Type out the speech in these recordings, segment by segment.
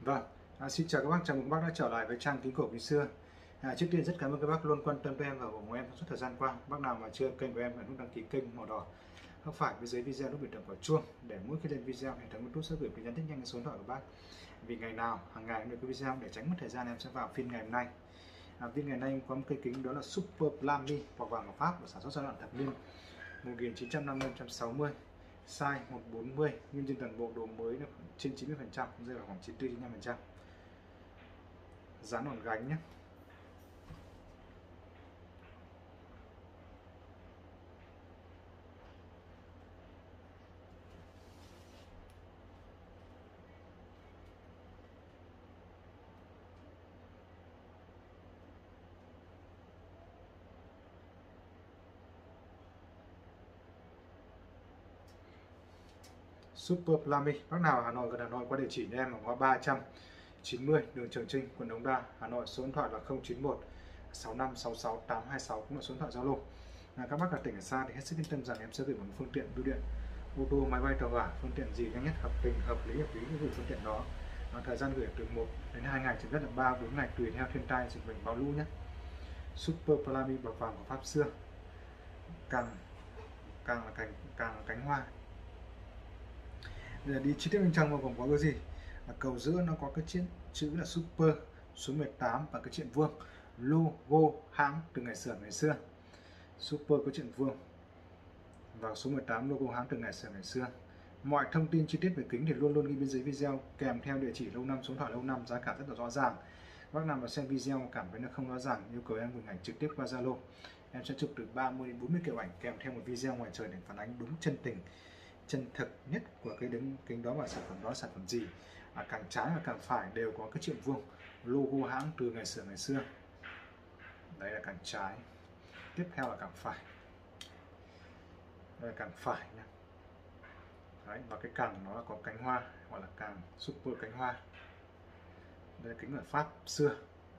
Vâng, xin chào các bác, chào mừng các bác đã trở lại với trang Kính Cổ Bí Xưa. Trước tiên rất cảm ơn các bác luôn quan tâm tới em và ủng hộ em trong suốt thời gian qua. Bác nào mà chưa kênh của em hãy nút đăng ký kênh màu đỏ góc phải bên dưới video, nút biệt động vào chuông để mỗi khi lên video hệ thống YouTube sẽ gửi tin nhắn rất nhanh đến số điện thoại của bác. Vì ngày nào hàng ngày được cái video để tránh mất thời gian, em sẽ vào phiên ngày hôm nay. Phiên ngày nay có một cây kính đó là Super Plamy hoặc vàng của Pháp, được sản xuất giai đoạn thập niên 1950-1960, size 140, nhưng trên toàn bộ độ mới là trên 90%, rơi vào khoảng 94-95%. Dán đòn gánh nhé. Super Plamy, bác nào ở Hà Nội, gần Hà Nội qua địa chỉ nhà em ở ngõ 390 đường Trường Trinh, quận Đống Đa, Hà Nội. Số điện thoại là 091 6566 826, cũng là số điện thoại Zalo. Các bác ở tỉnh ở xa thì hết sức yên tâm rằng em sẽ gửi một phương tiện bưu điện, ô tô, máy bay, tàu hỏa, phương tiện gì nhanh nhất, hợp tình, hợp lý gửi phương tiện đó. Thời gian gửi từ 1 đến 2 ngày, chỉ rất là 3-4 ngày tùy theo thiên tai, dịch bệnh, bão lũ nhé. Super Plamy bạc vàng của Pháp xưa, càng là cánh hoa. Bây giờ đi chi tiết bên trong vào gồm có cái gì? Cầu giữa nó có cái chữ là Super, số 18 và cái chuyện vuông, logo hãng từ ngày xưa. Super có chuyện vuông và số 18 logo hãng từ ngày xưa. Mọi thông tin chi tiết về kính thì luôn ghi bên dưới video, kèm theo địa chỉ lâu năm, số điện thoại lâu năm, giá cả rất là rõ ràng. Bác nào mà xem video cảm thấy nó không rõ ràng, yêu cầu em gửi ảnh trực tiếp qua Zalo, em sẽ chụp từ 30 đến 40 kiểu ảnh kèm theo một video ngoài trời để phản ánh đúng chân tình, chân thực nhất của cái kính đó và sản phẩm đó sản phẩm gì. Càng trái và càng phải đều có cái chuyện vuông, logo hãng từ ngày xưa. Đấy là càng trái. Tiếp theo là càng phải. Đây là càng phải nhé. Đấy, và cái càng nó là có cánh hoa, gọi là càng super cánh hoa. Đây là kính ở Pháp xưa.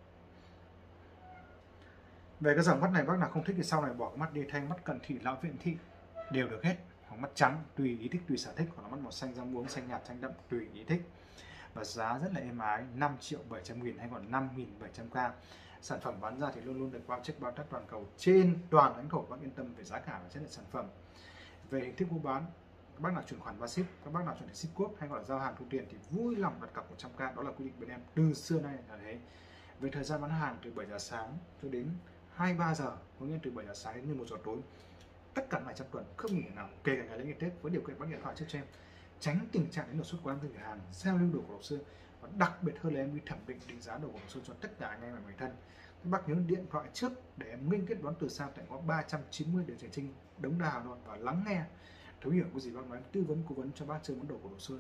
Về cái dòng mắt này, bác nào không thích thì sau này bỏ mắt đi, thay mắt cận thị, lão viện thị đều được hết, hoặc mắt trắng tùy ý thích, tùy sở thích, hoặc là mắt màu xanh, da muống, xanh nhạt, xanh đậm tùy ý thích. Và giá rất là êm ái, 5.700.000 hay còn 5.700k. Sản phẩm bán ra thì luôn được bao check bao tác toàn cầu trên toàn lãnh thổ, bác yên tâm về giá cả và chất lượng sản phẩm. Về hình thức mua bán, các bác nào chuyển khoản và ship, các bác nào chuyển ship quốc hay gọi là giao hàng thu tiền thì vui lòng đặt cọc 100k, đó là quy định bên em từ xưa nay là thế. Về thời gian bán hàng từ 7 giờ sáng cho đến 23 giờ, có nghĩa từ 7 giờ sáng đến 11 giờ tối, tất cả ngày trong tuần không nghỉ nào, kể cả ngày lễ ngày Tết, với điều kiện bác điện thoại trước cho em, tránh tình trạng đến đột xuất của em từ cửa hàng giao lưu đồ cổ xưa. Và đặc biệt hơn là em đi thẩm định định giá đồ cổ xưa cho tất cả anh em và người thân. Các bác nhớ điện thoại trước để em liên kết đón từ xa tại ngõ 390 đường Trường Trinh, Đống Đa, Hà Nội, và lắng nghe thấu hiểu cái gì bác nói, em tư vấn cố vấn cho bác chơi món đồ cổ xưa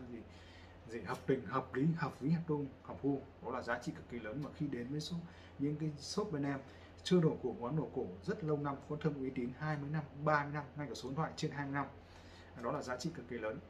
gì hợp tình, hợp lý, hợp ví, hợp đô, hợp hu. Đó là giá trị cực kỳ lớn mà khi đến với những cái shop bên em chơi đồ cổ, món đồ cổ rất lâu năm, có thơm uy tín 20 năm, 30 năm, ngay cả số điện thoại trên 20 năm. Đó là giá trị cực kỳ lớn.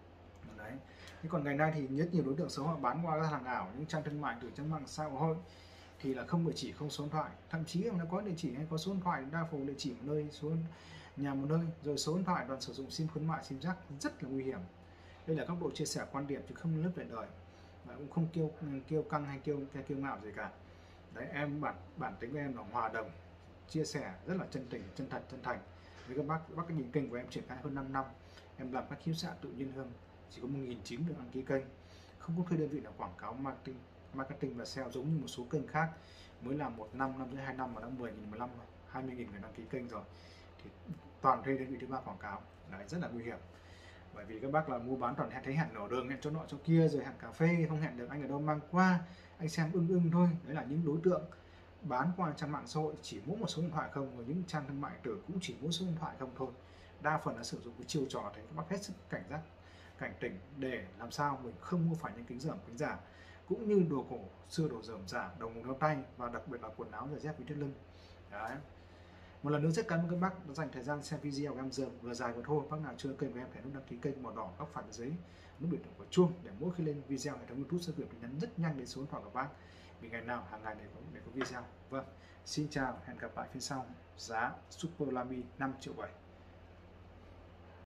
Đấy. Thế còn ngày nay thì rất nhiều đối tượng xấu họ bán qua các hàng ảo, những trang thương mại từ trang mạng xã hội thì là không địa chỉ, không số điện thoại, thậm chí là nó có địa chỉ hay có số điện thoại, đa phần địa chỉ một nơi, số nhà một nơi, rồi số điện thoại toàn sử dụng sim khuyến mại, sim rác, rất là nguy hiểm. Đây là góc độ chia sẻ quan điểm chứ không lướt về đời, và cũng không kêu căng hay kêu ngạo gì cả. Đấy, em bản tính của em là hòa đồng, chia sẻ rất là chân tình, chân thật, chân thành với các bác nhìn kênh của em triển khai hơn 5 năm, em làm các khiếu xạ tự nhiên hương, chỉ có 1.900 được đăng ký kênh, không có thuê đơn vị nào quảng cáo marketing và SEO giống như một số kênh khác mới làm 1 năm, 2 năm mà đã 10.000, 15, 20.000 người đăng ký kênh rồi, thì toàn thuê đơn vị thứ ba quảng cáo. Đấy, rất là nguy hiểm. Bởi vì các bác là mua bán toàn thấy hẹn ở đường, hẹn chỗ nọ chỗ kia, rồi hẹn cà phê, không hẹn được anh ở đâu mang qua, anh xem ưng thôi. Đấy là những đối tượng bán qua trang mạng xã hội, chỉ mỗi một số điện thoại không, và những trang thương mại tử cũng chỉ mỗi số điện thoại không thôi. Đa phần là sử dụng cái chiêu trò thế. Các bác hết sức cảnh giác, cảnh tỉnh để làm sao mình không mua phải những kính dởm, kính giả, cũng như đồ cổ xưa, đồ dởm giả, đồng hồ đeo tay, và đặc biệt là quần áo, giày dép, ví thắt lưng. Đấy. Một lần nữa rất cảm ơn các bác đã dành thời gian xem video của em vừa dài vừa thôi. Bác nào chưa kênh của em hãy nút đăng ký kênh màu đỏ góc phải bên dưới, nút biệt động của chuông để mỗi khi lên video hệ thống YouTube sẽ gửi tin nhắn rất nhanh đến số điện thoại của bác. Vì ngày nào hàng ngày để có video. Vâng, xin chào, hẹn gặp lại phía sau. Giá Super Plamy 5.700.000.